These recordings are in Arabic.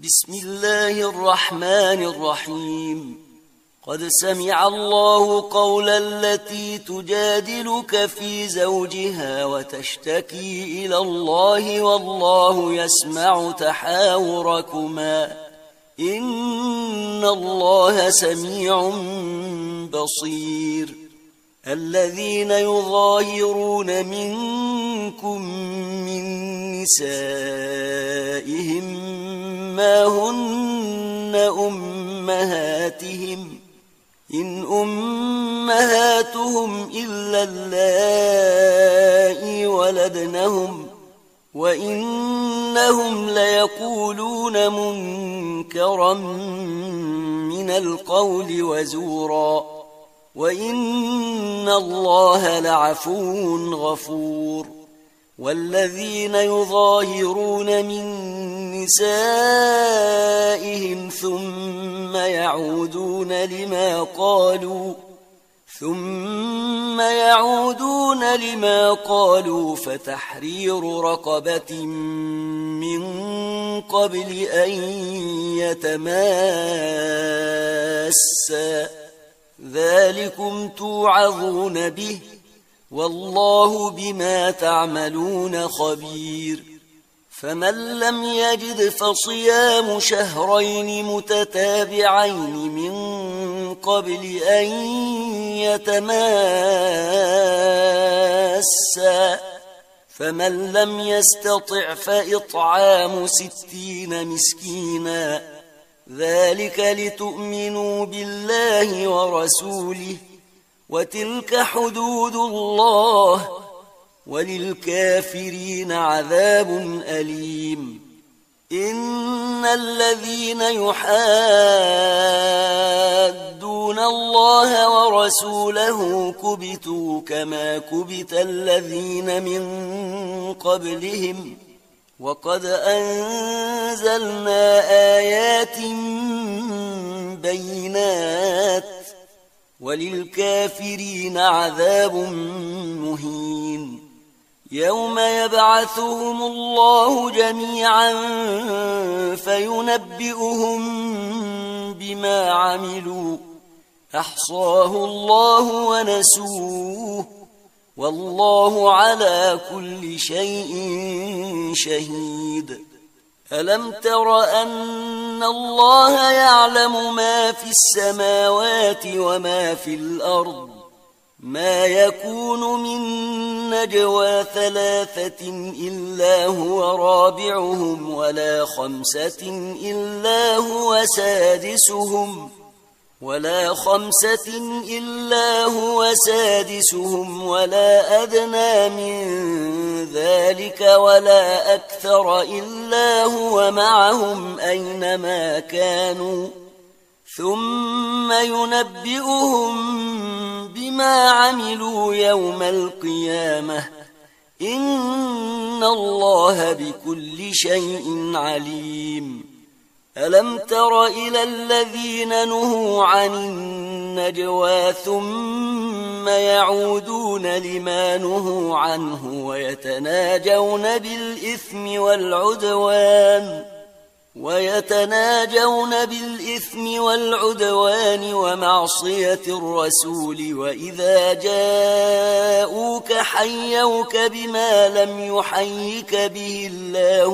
بسم الله الرحمن الرحيم. قد سمع الله قول التي تجادلك في زوجها وتشتكي إلى الله والله يسمع تحاوركما إن الله سميع بصير. الذين يظاهرون منكم من نسائهم ما هن أمهاتهم إن أمهاتهم إلا اللائي ولدنهم وإنهم ليقولون منكرا من القول وزورا وإن الله لعفو غفور. والذين يظاهرون من نسائهم ثم يعودون لما قالوا فتحرير رقبة من قبل أن يتماسا ذلكم توعظون به والله بما تعملون خبير. فمن لم يجد فصيام شهرين متتابعين من قبل أن يتماسا فمن لم يستطع فإطعام 60 مسكينا ذلك لتؤمنوا بالله ورسوله وتلك حدود الله وللكافرين عذاب أليم. إن الذين يحادون الله ورسوله كبتوا كما كبت الذين من قبلهم وقد أنزلنا آيات بينات وللكافرين عذاب مهين. يوم يبعثهم الله جميعا فينبئهم بما عملوا أحصاه الله ونسوه والله على كل شيء شهيد. ألم تر أن الله يعلم ما في السماوات وما في الأرض ما يكون من نجوى 3 إلا هو رابعهم ولا 5 إلا هو سادسهم ولا أدنى من ذلك ولا أكثر إلا هو معهم أينما كانوا ثم ينبئهم بما عملوا يوم القيامة إن الله بكل شيء عليم. ألم تر إلى الذين نهوا عن النجوى ثم يعودون لما نهوا عنه ويتناجون بالإثم والعدوان ومعصية الرسول وإذا جاءوك حيوك بما لم يحيك به الله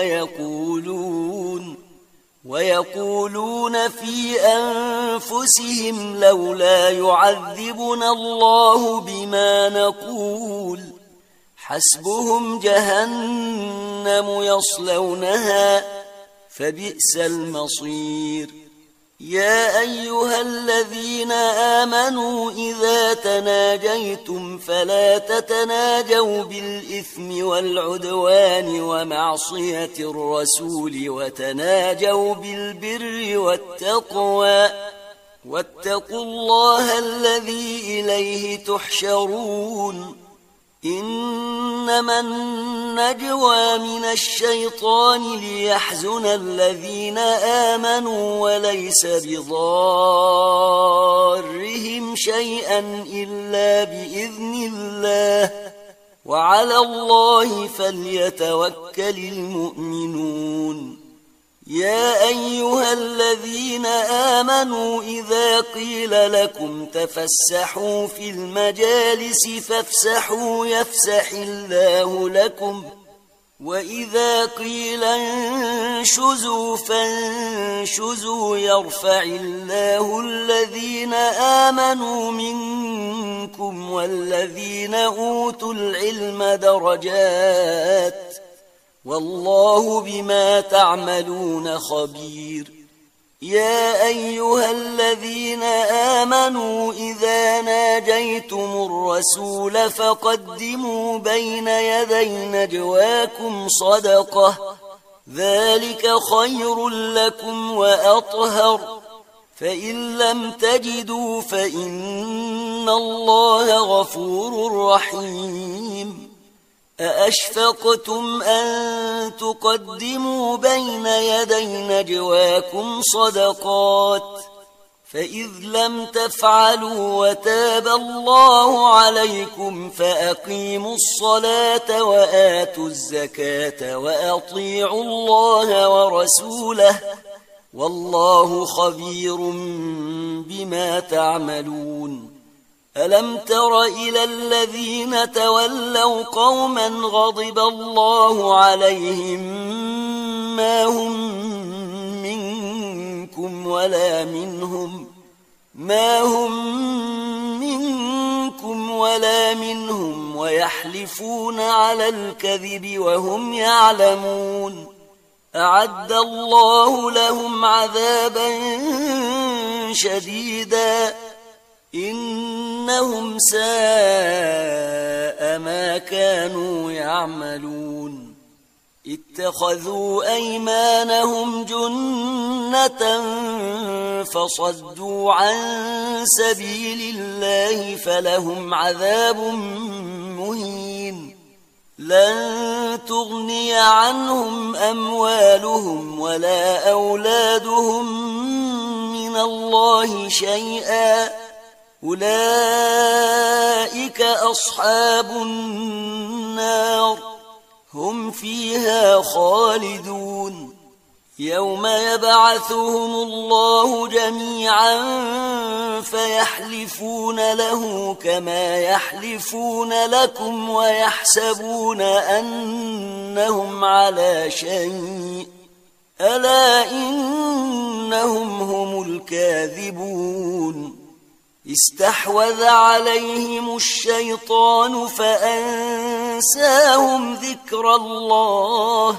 ويقولون في أنفسهم لولا يعذبنا الله بما نقول حسبهم جهنم يصلونها فبئس المصير. يا أيها الذين آمنوا إذا تناجيتم فلا تتناجوا بالإثم والعدوان ومعصية الرسول وتناجوا بالبر والتقوى واتقوا الله الذي إليه تحشرون. إنما النجوى من الشيطان ليحزن الذين آمنوا وليس بضارهم شيئا إلا بإذن الله وعلى الله فليتوكل المؤمنون. يا أيها الذين آمنوا إذا قيل لكم تفسحوا في المجالس فافسحوا يفسح الله لكم وإذا قيل انشزوا فانشزوا يرفع الله الذين آمنوا منكم والذين أوتوا العلم درجات والله بما تعملون خبير يا أيها الذين آمنوا إذا ناجيتم الرسول فقدموا بين يدي نجواكم صدقة ذلك خير لكم وأطهر فإن لم تجدوا فإن الله غفور رحيم أأشفقتم أن تقدموا بين يدي نجواكم صدقات فإذ لم تفعلوا وتاب الله عليكم فأقيموا الصلاة وآتوا الزكاة وأطيعوا الله ورسوله والله خبير بما تعملون ألم تر إلى الذين تولوا قوما غضب الله عليهم ما هم منكم ولا منهم ويحلفون على الكذب وهم يعلمون أعد الله لهم عذابا شديدا إنهم ساء ما كانوا يعملون اتخذوا أيمانهم جنة فصدوا عن سبيل الله فلهم عذاب مهين لن تغني عنهم أموالهم ولا أولادهم من الله شيئا أولئك أصحاب النار هم فيها خالدون يوم يبعثهم الله جميعا فيحلفون له كما يحلفون لكم ويحسبون أنهم على شيء ألا إنهم هم الكاذبون استحوذ عليهم الشيطان فأنساهم ذكر الله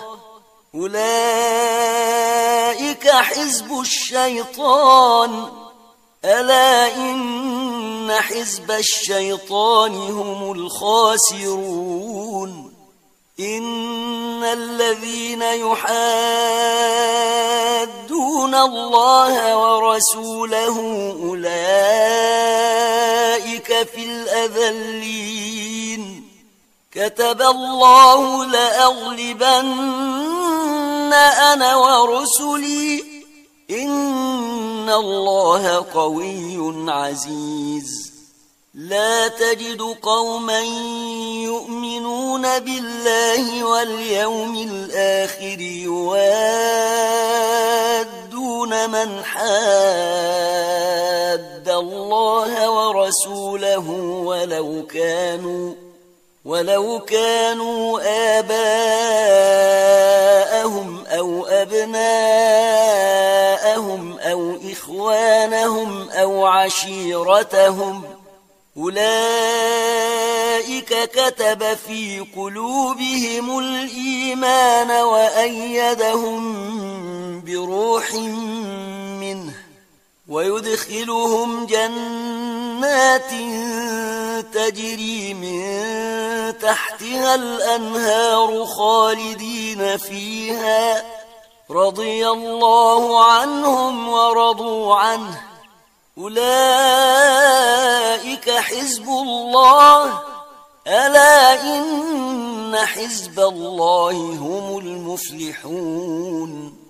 أولئك حزب الشيطان ألا إن حزب الشيطان هم الخاسرون إن الذين يحادون الله ورسوله أولئك في الأذلين كتب الله لأغلبن أنا ورسلي إن الله قوي عزيز لا تجد قوما يؤمنون بالله واليوم الآخر يوادون من حاد الله ورسوله ولو كانوا آباءهم أو أبناءهم أو إخوانهم أو عشيرتهم أولئك كتب في قلوبهم الإيمان وأيدهم بروح منه ويدخلهم جنات تجري من تحتها الأنهار خالدين فيها رضي الله عنهم ورضوا عنه أولئك حزب الله ألا إن حزب الله هم المفلحون